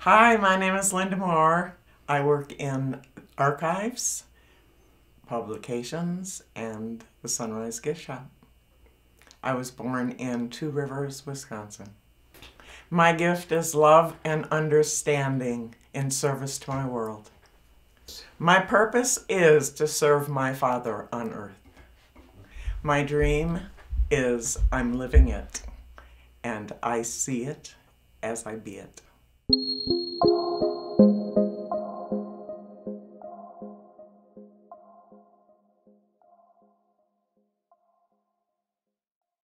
Hi, my name is Linda Moore. I work in archives, publications, and the Sunrise Gift Shop. I was born in Two Rivers, Wisconsin. My gift is love and understanding in service to my world. My purpose is to serve my Father on earth. My dream is I'm living it, and I see it as I be it.